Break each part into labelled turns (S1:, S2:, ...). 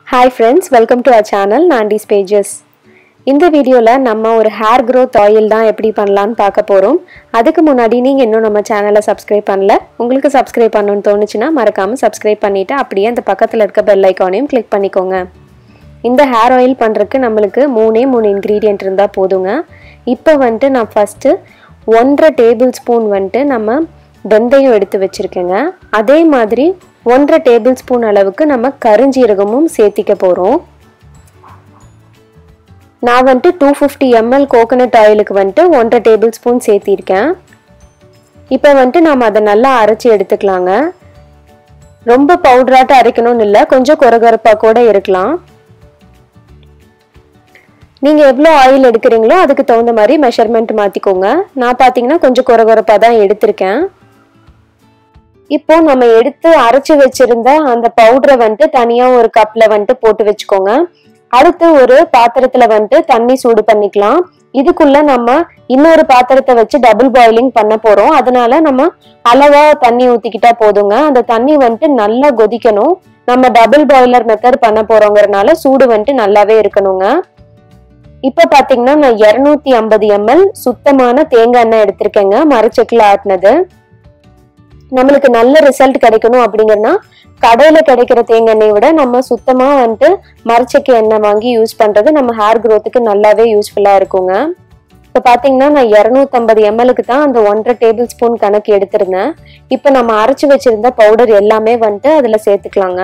S1: Hi friends, welcome to our channel Nandi's Pages. இந்த வீடியோல நம்ம ஒரு hair growth oil தான் எப்படி பண்ணலாம்னு பார்க்க போறோம். அதுக்கு முன்னாடி நீங்க இன்னும் நம்ம சேனலை subscribe பண்ணல. உங்களுக்கு subscribe பண்ணனும்னு தோணுச்சுனா மறக்காம subscribe பண்ணிட்டு அப்படியே அந்த பக்கத்துல இருக்க bell icon-ஐயும் click பண்ணிக்கோங்க. இந்த hair oil பண்றதுக்கு நமக்கு மூணு ingredient இருந்தா போதுங்க. இப்போ வந்து நான் first 1.5 tablespoon வந்து நம்ம வெந்தயம் எடுத்து வச்சிருக்கேங்க. அதே மாதிரி 1.5 tablespoon அளவுக்கு நம்ம கருஞ்சீரகமும் சேர்த்திக்க போறோம். நான் வந்து 250 ml coconut oilக்கு வந்து 1.5 tablespoon சேர்த்திருக்கேன். இப்போ வந்து நாம அத நல்லா அரைச்சு எடுத்துக்கலாங்க. ரொம்ப பவுடராட்ட அரைக்கணும்னு இல்ல, கொஞ்சம் கொரகொரப்பா கூட இருக்கலாம். நீங்க எவ்வளவு ஆயில் எடுக்கறீங்களோ அதுக்கு தகுந்த மாதிரி மெஷர்மென்ட் மாத்திக்கோங்க. நான் பாத்தீங்கன்னா கொஞ்சம் கொரகொரப்பா தான் எடுத்துர்க்கேன். இப்போ நம்ம எடுத்து அரைச்சு வச்சிருந்த அந்த பவுடரை வந்து தனியா ஒரு கப்ல வந்து போட்டு வெச்சுக்கோங்க. அடுத்து ஒரு பாத்திரத்துல வந்து தண்ணி சூடு பண்ணிக்கலாம். இதுக்குள்ள நம்ம இன்னொரு பாத்திரத்தை வச்சு டபுள் பாயிலிங் பண்ண போறோம். அதனால நம்ம அளவா தண்ணி ஊத்திக்கிட்டா போதுங்க. அந்த தண்ணி வந்து நல்லா கொதிக்கணும். நம்ம டபுள் பாயிலர் மெத்தட் பண்ண போறோம்ங்கறனால சூடு வந்து நல்லாவே இருக்கணுங்க. இப்ப பாத்தீங்கன்னா நான் 250 ml சுத்தமான தேங்காய் எண்ணெய் எடுத்திருக்கேங்க, மரச்செக்குல ஆட்டினது. நம்மளுக்கு நல்ல ரிசல்ட் கிடைக்கணும் அப்படிங்கறனா கடையில கிடைக்கிற தேங்காய் எண்ணெயை விட நம்ம சுத்தமா வந்து மரச்செக்கு எண்ணெய் வாங்கி யூஸ் பண்றது நம்ம ஹேர் growthக்கு நல்லாவே யூஸ்ஃபுல்லா இருக்குங்க. இப்ப பாத்தீங்கன்னா நான் 250 mlக்கு தான் அந்த 1.5 tablespoon கணக்கு எடுத்திருந்தேன். இப்ப நம்ம அரைச்சு வச்சிருந்த பவுடர் எல்லாமே வந்து அதுல சேர்த்துக்கலாங்க.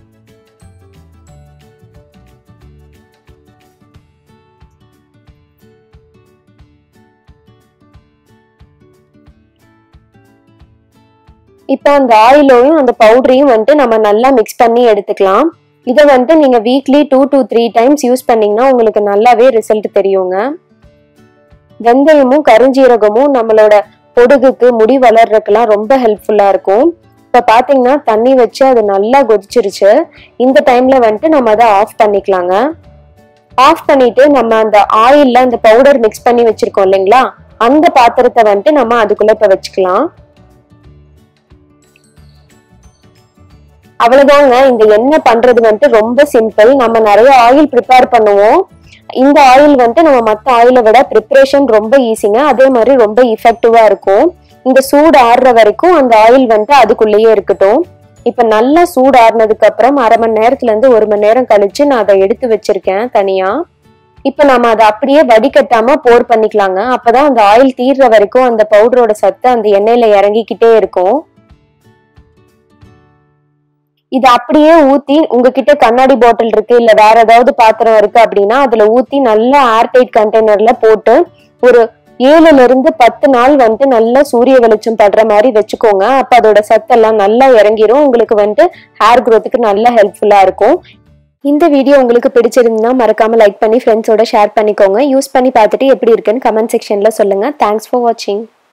S1: இப்போ அந்த ஆயிலையும் அந்த பவுடரையும் வந்து நம்ம நல்லா மிக்ஸ் பண்ணி எடுத்துக்கலாம். இதை வந்து நீங்க வீக்லி 2 to 3 times யூஸ் பண்ணீங்கன்னா உங்களுக்கு நல்லாவே ரிசல்ட் தெரியுங்க. வெந்தயமும் கருஞ்சீரகமும் நம்மளோட பொடுகுக்கு முடி வளர்றதுக்கெல்லாம் ரொம்ப ஹெல்ப்ஃபுல்லா இருக்கும். இப்ப பாத்தீங்கன்னா தண்ணி வச்சு அது நல்லா கொதிச்சிருச்சு. இந்த டைம்ல வந்து நம்ம அதை ஆஃப் பண்ணிக்கலாங்க. ஆஃப் பண்ணிட்டு நம்ம அந்த ஆயில்ல அந்த பவுடர் மிக்ஸ் பண்ணி வச்சிருக்கோம் இல்லைங்களா, அந்த பாத்திரத்தை வந்து நம்ம அதுக்குள்ள இப்ப வச்சுக்கலாம். அவ்வளவுதாங்க. இந்த எண்ணெய் பண்றது வந்து ரொம்ப சிம்பிள். நம்ம நிறைய ஆயில் ப்ரிப்பேர் பண்ணுவோம். இந்த ஆயில் வந்து நம்ம மத்த ஆயிலை விட ப்ரிப்பரேஷன் ரொம்ப ஈஸிங்க. அதே மாதிரி ரொம்ப எஃபெக்டிவா இருக்கும். இந்த சூடு ஆறுற வரைக்கும் அந்த ஆயில் வந்து அதுக்குள்ளேயே இருக்கட்டும். இப்ப நல்லா சூடு ஆறுனதுக்கு அப்புறம் 1/2 மணி நேரத்துல இருந்து 1 மணி நேரம் கழிச்சு நான் அதை எடுத்து வச்சிருக்கேன் தனியா. இப்ப நம்ம அதை அப்படியே வடிகட்டாம போர் பண்ணிக்கலாங்க. அப்பதான் அந்த ஆயில் தீர்ற வரைக்கும் அந்த பவுடரோட சத்து அந்த எண்ணெயில இறங்கிக்கிட்டே இருக்கும். இது அப்படியே ஊத்தி, உங்ககிட்ட கண்ணாடி பாட்டில் இருக்கு இல்ல வேற ஏதாவது பாத்திரம் இருக்கு அப்படின்னா அதுல ஊத்தி நல்லா ஏர்டைட் கண்டெய்னர்ல போட்டு ஒரு 7ல இருந்து 10 நாள் வந்து நல்லா சூரிய வெளிச்சம் படுற மாதிரி வச்சுக்கோங்க. அப்ப அதோட சத்தெல்லாம் நல்லா இறங்கிரும். உங்களுக்கு வந்து ஹேர் growthக்கு நல்லா ஹெல்ப்ஃபுல்லா இருக்கும். இந்த வீடியோ உங்களுக்கு பிடிச்சிருந்தா மறக்காம லைக் பண்ணி ஃப்ரெண்ட்ஸோட ஷேர் பண்ணிக்கோங்க. யூஸ் பண்ணி பார்த்துட்டு எப்படி இருக்குன்னு கமெண்ட் செக்ஷன்ல சொல்லுங்க. தேங்க்ஸ் ஃபார் வாட்சிங்.